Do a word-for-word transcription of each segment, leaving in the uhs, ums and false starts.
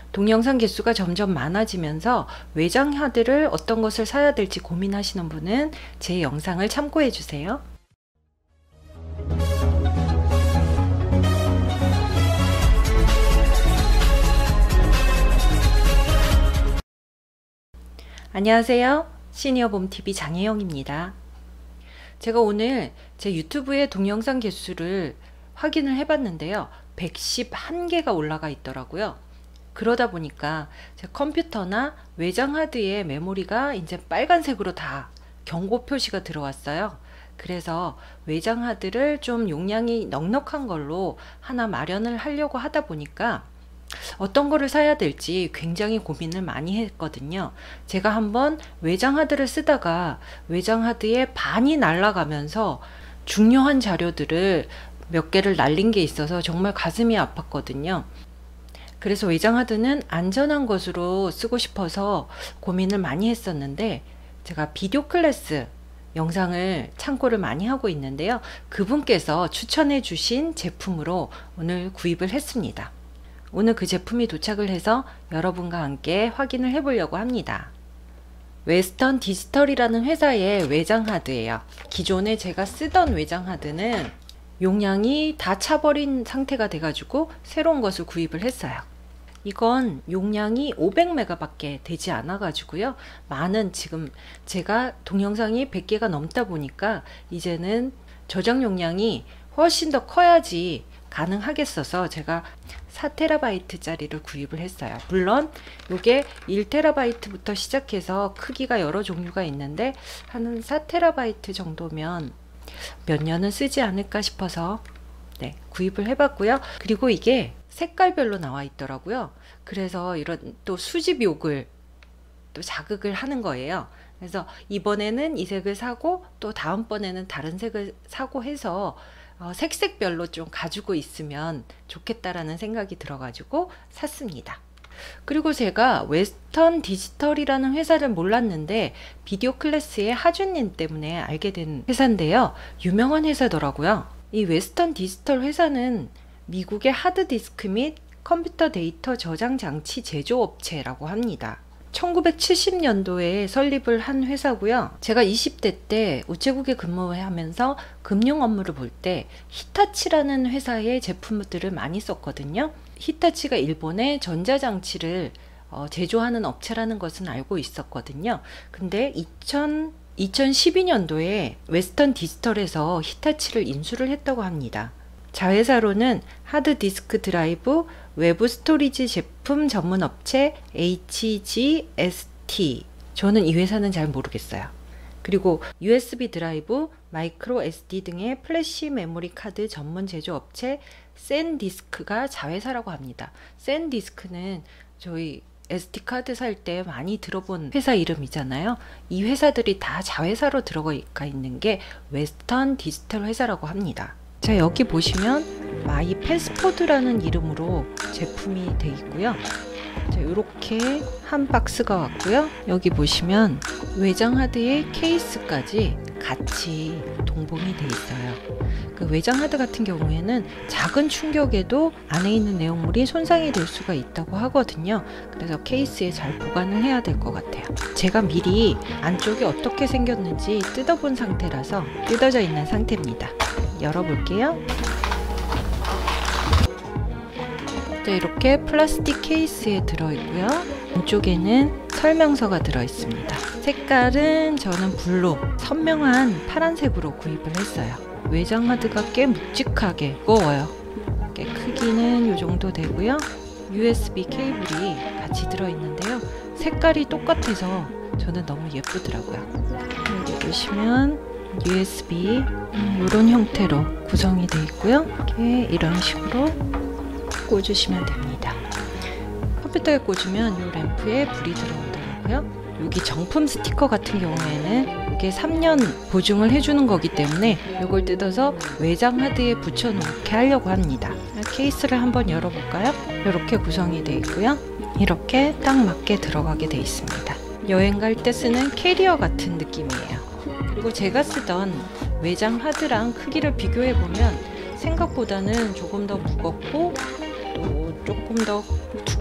동영상 개수가 점점 많아지면서 외장 하드를 어떤 것을 사야 될지 고민하시는 분은 제 영상을 참고해 주세요. 안녕하세요. 시니어봄티비 장혜영입니다. 제가 오늘 제 유튜브의 동영상 개수를 확인을 해봤는데요. 백십일 개가 올라가 있더라고요. 그러다 보니까 제 컴퓨터나 외장 하드의 메모리가 이제 빨간색으로 다 경고 표시가 들어왔어요. 그래서 외장 하드를 좀 용량이 넉넉한 걸로 하나 마련을 하려고 하다 보니까 어떤 거를 사야 될지 굉장히 고민을 많이 했거든요. 제가 한번 외장 하드를 쓰다가 외장 하드의 반이 날아가면서 중요한 자료들을 몇 개를 날린 게 있어서 정말 가슴이 아팠거든요. 그래서 외장 하드는 안전한 것으로 쓰고 싶어서 고민을 많이 했었는데, 제가 비디오 클래스 영상을 참고를 많이 하고 있는데요. 그분께서 추천해 주신 제품으로 오늘 구입을 했습니다. 오늘 그 제품이 도착을 해서 여러분과 함께 확인을 해 보려고 합니다. 웨스턴 디지털이라는 회사의 외장 하드예요. 기존에 제가 쓰던 외장 하드는 용량이 다 차버린 상태가 돼가지고 새로운 것을 구입을 했어요. 이건 용량이 오백 메가 밖에 되지 않아 가지고요. 많은, 지금 제가 동영상이 백 개가 넘다 보니까 이제는 저장 용량이 훨씬 더 커야지 가능하겠어서 제가 사 테라바이트 짜리를 구입을 했어요. 물론 이게 일 테라바이트부터 시작해서 크기가 여러 종류가 있는데 한 사 테라바이트 정도면 몇 년은 쓰지 않을까 싶어서 네, 구입을 해봤고요. 그리고 이게 색깔별로 나와 있더라고요. 그래서 이런 또 수집욕을 또 자극을 하는 거예요. 그래서 이번에는 이 색을 사고 또 다음번에는 다른 색을 사고 해서 어, 색색별로 좀 가지고 있으면 좋겠다라는 생각이 들어가지고 샀습니다. 그리고 제가 웨스턴 디지털이라는 회사를 몰랐는데 비디오 클래스의 하준님 때문에 알게 된 회사인데요. 유명한 회사더라고요. 이 웨스턴 디지털 회사는 미국의 하드디스크 및 컴퓨터 데이터 저장 장치 제조업체라고 합니다. 천구백칠십 년도에 설립을 한 회사고요. 제가 이십 대 때 우체국에 근무하면서 금융 업무를 볼 때 히타치라는 회사의 제품들을 많이 썼거든요. 히타치가 일본의 전자장치를 어, 제조하는 업체라는 것은 알고 있었거든요. 근데 이천십이 년도에 웨스턴 디지털에서 히타치를 인수를 했다고 합니다. 자회사로는 하드디스크 드라이브, 외부 스토리지 제품 전문 업체 에이치지에스티. 저는 이 회사는 잘 모르겠어요. 그리고 유에스비 드라이브, 마이크로 에스디 등의 플래시 메모리 카드 전문 제조 업체 샌디스크가 자회사라고 합니다. 샌디스크는 저희 에스디 카드 살 때 많이 들어본 회사 이름이잖아요. 이 회사들이 다 자회사로 들어가 있는 게 웨스턴 디지털 회사라고 합니다. 자, 여기 보시면 마이 패스포드라는 이름으로 제품이 되어 있고요. 자, 이렇게 한 박스가 왔고요. 여기 보시면 외장 하드의 케이스까지 같이 동봉이 되어 있어요. 그 외장 하드 같은 경우에는 작은 충격에도 안에 있는 내용물이 손상이 될 수가 있다고 하거든요. 그래서 케이스에 잘 보관을 해야 될 것 같아요. 제가 미리 안쪽이 어떻게 생겼는지 뜯어본 상태라서 뜯어져 있는 상태입니다. 열어볼게요. 자, 이렇게 플라스틱 케이스에 들어있고요. 안쪽에는 설명서가 들어있습니다. 색깔은 저는 블루, 선명한 파란색으로 구입을 했어요. 외장 하드가 꽤 묵직하게 무거워요. 꽤 크기는 이 정도 되고요. 유에스비 케이블이 같이 들어있는데요. 색깔이 똑같아서 저는 너무 예쁘더라고요. 여기 보시면 유에스비 음, 이런 형태로 구성이 되어 있고요. 이렇게 이런 식으로 꽂으시면 됩니다. 컴퓨터에 꽂으면 이 램프에 불이 들어오더라고요. 여기 정품 스티커 같은 경우에는 이게 삼 년 보증을 해주는 거기 때문에 이걸 뜯어서 외장 하드에 붙여 놓게 하려고 합니다. 케이스를 한번 열어볼까요? 이렇게 구성이 되어 있고요. 이렇게 딱 맞게 들어가게 되어 있습니다. 여행 갈 때 쓰는 캐리어 같은 느낌이에요. 그리고 제가 쓰던 외장 하드랑 크기를 비교해 보면 생각보다는 조금 더 무겁고 또 조금 더 두껍고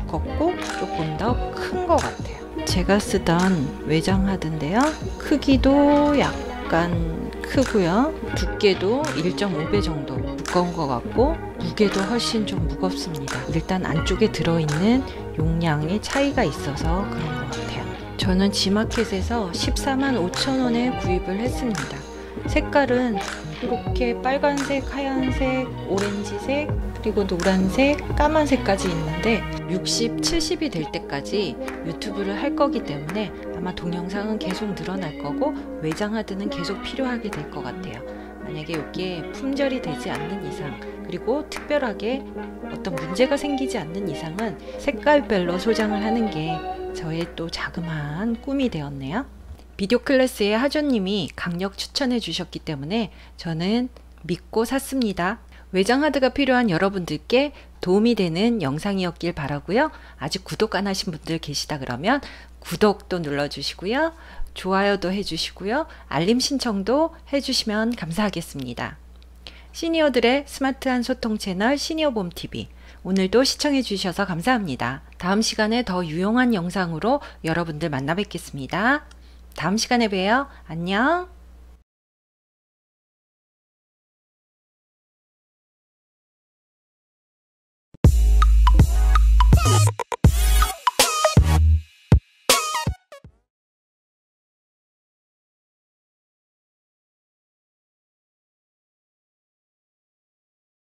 두껍고 조금 더 큰 것 같아요. 제가 쓰던 외장하드인데요. 크기도 약간 크고요. 두께도 일 점 오 배 정도 두꺼운 것 같고 무게도 훨씬 좀 무겁습니다. 일단 안쪽에 들어있는 용량의 차이가 있어서 그런 것 같아요. 저는 지마켓에서 십사만 오천 원에 구입을 했습니다. 색깔은 이렇게 빨간색, 하얀색, 오렌지색, 그리고 노란색, 까만색까지 있는데 육십, 칠십이 될 때까지 유튜브를 할 거기 때문에 아마 동영상은 계속 늘어날 거고 외장하드는 계속 필요하게 될 것 같아요. 만약에 이게 품절이 되지 않는 이상, 그리고 특별하게 어떤 문제가 생기지 않는 이상은 색깔별로 소장을 하는 게 저의 또 자그마한 꿈이 되었네요. 비디오 클래스의 하조님이 강력 추천해 주셨기 때문에 저는 믿고 샀습니다. 외장하드가 필요한 여러분들께 도움이 되는 영상이었길 바라고요. 아직 구독 안 하신 분들 계시다 그러면 구독도 눌러주시고요. 좋아요도 해주시고요. 알림 신청도 해주시면 감사하겠습니다. 시니어들의 스마트한 소통 채널 시니어봄티비, 오늘도 시청해 주셔서 감사합니다. 다음 시간에 더 유용한 영상으로 여러분들 만나 뵙겠습니다. 다음 시간에 봬요. 안녕.